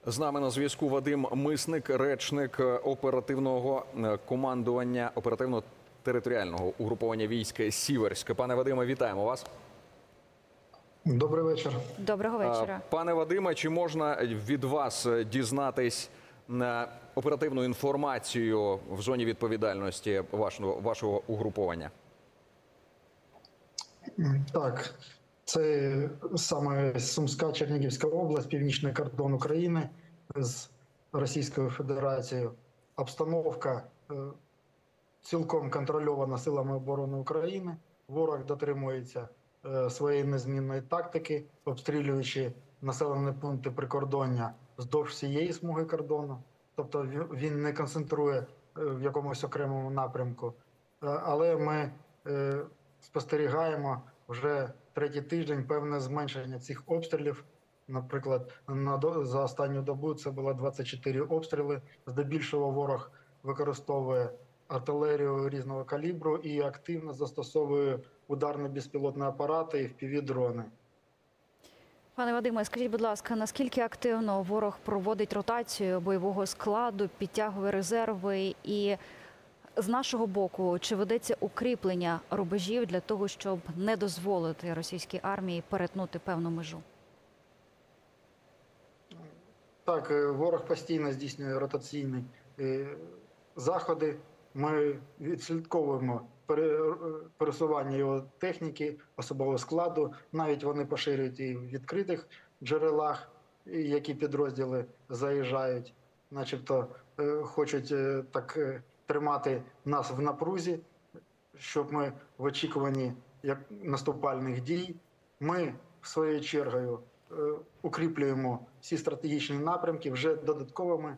З нами на зв'язку Вадим Мисник, речник оперативного командування оперативно-територіального угруповання військ «Сіверськ». Пане Вадиме, вітаємо вас. Добрий вечір. Доброго вечора. Пане Вадиме, чи можна від вас дізнатись оперативну інформацію в зоні відповідальності вашого угруповання? Так, це саме Сумська, Чернігівська область, північний кордон України з Російською Федерацією. Обстановка цілком контрольована Силами оборони України. Ворог дотримується своєї незмінної тактики, обстрілюючи населені пункти прикордоння вздовж всієї смуги кордону. Тобто він не концентрує в якомусь окремому напрямку. Але ми спостерігаємо вже третій тиждень певне зменшення цих обстрілів. Наприклад, за останню добу це було 24 обстріли. Здебільшого ворог використовує артилерію різного калібру і активно застосовує ударні безпілотні апарати і FPV-дрони. Пане Вадиме, скажіть, будь ласка, наскільки активно ворог проводить ротацію бойового складу, підтягує резерви і з нашого боку, чи ведеться укріплення рубежів для того, щоб не дозволити російській армії перетнути певну межу? Так, ворог постійно здійснює ротаційні заходи. Ми відслідковуємо пересування його техніки, особового складу. Навіть вони поширюють і в відкритих джерелах, які підрозділи заїжджають, начебто хочуть так тримати нас в напрузі, щоб ми в очікуванні наступальних дій. Ми, своєю чергою, укріплюємо всі стратегічні напрямки вже додатковими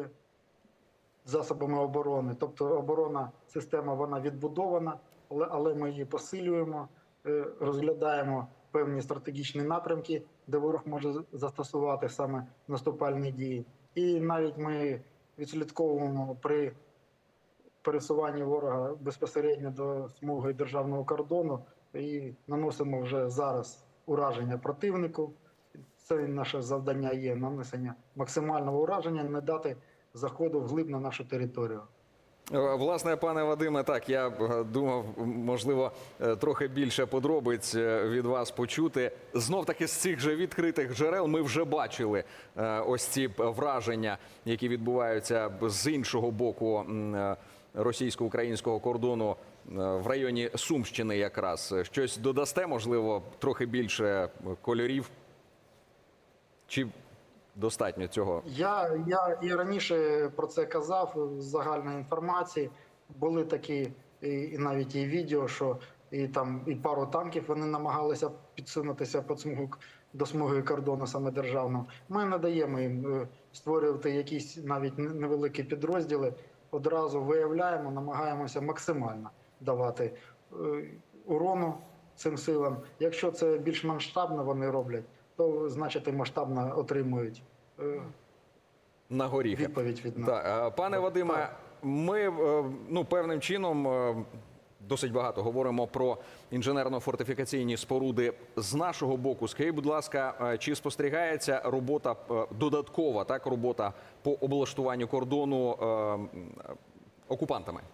засобами оборони. Тобто оборонна система, вона відбудована, але ми її посилюємо, розглядаємо певні стратегічні напрямки, де ворог може застосувати саме наступальні дії. І навіть ми відслідковуємо при пересуванні ворога безпосередньо до смуги державного кордону і наносимо вже зараз ураження противнику. Це наше завдання є нанесення максимального ураження, не дати заходу вглиб на нашу територію. Власне, пане Вадиме, так, я думав, можливо, трохи більше подробиць від вас почути. Знов-таки з цих же відкритих джерел ми вже бачили ось ці враження, які відбуваються з іншого боку російсько-українського кордону в районі Сумщини якраз. Щось додасте, можливо, трохи більше кольорів? Чи достатньо цього? Я і раніше про це казав, з загальної інформації. Були такі, і навіть і відео, що і пару танків вони намагалися підсунутися до смуги кордону саме державного. Ми не даємо їм створювати якісь навіть невеликі підрозділи. Одразу виявляємо, намагаємося максимально давати урону цим силам. Якщо це більш масштабно вони роблять, то значить і масштабно отримують на горіхи. Відповідь від нас. Так. Пане Вадиме, ми певним чином досить багато говоримо про інженерно-фортифікаційні споруди з нашого боку. Скажіть, будь ласка, чи спостерігається робота додаткова, так, робота по облаштуванню кордону окупантами?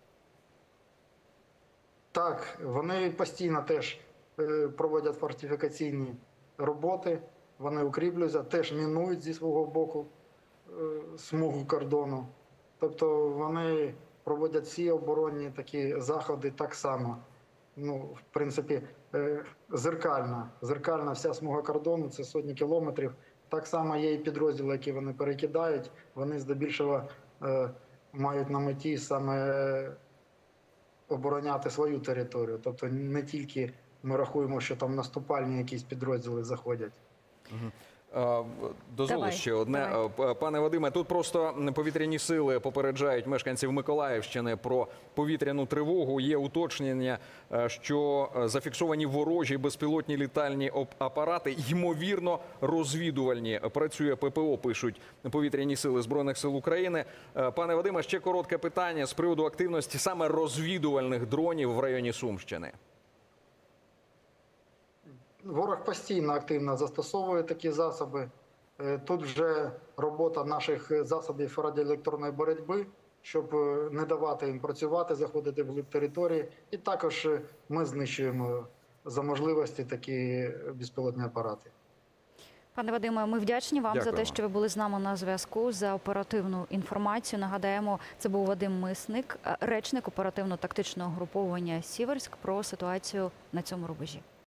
Так, вони постійно теж проводять фортифікаційні роботи, вони укріплюються, теж мінують зі свого боку смугу кордону. Тобто вони проводять всі оборонні такі заходи так само. В принципі, зеркальна вся смуга кордону, це сотні кілометрів. Так само є і підрозділи, які вони перекидають, вони здебільшого мають на меті саме обороняти свою територію. Тобто не тільки ми рахуємо, що там наступальні якісь підрозділи заходять. Дозволу ще одне. Пане Вадиме, тут просто повітряні сили попереджають мешканців Миколаївщини про повітряну тривогу. Є уточнення, що зафіксовані ворожі безпілотні літальні апарати, ймовірно, розвідувальні. Працює ППО, пишуть повітряні сили Збройних сил України. Пане Вадиме, ще коротке питання з приводу активності саме розвідувальних дронів в районі Сумщини. Ворог постійно активно застосовує такі засоби. Тут вже робота наших засобів радіоелектронної боротьби, щоб не давати їм працювати, заходити в території. І також ми знищуємо за можливості такі безпілотні апарати. Пане Вадиме, ми вдячні вам за Дякуємо. те, що ви були з нами на зв'язку, за оперативну інформацію. Нагадаємо, це був Вадим Мисник, речник оперативно-тактичного груповання «Сіверськ», про ситуацію на цьому рубежі.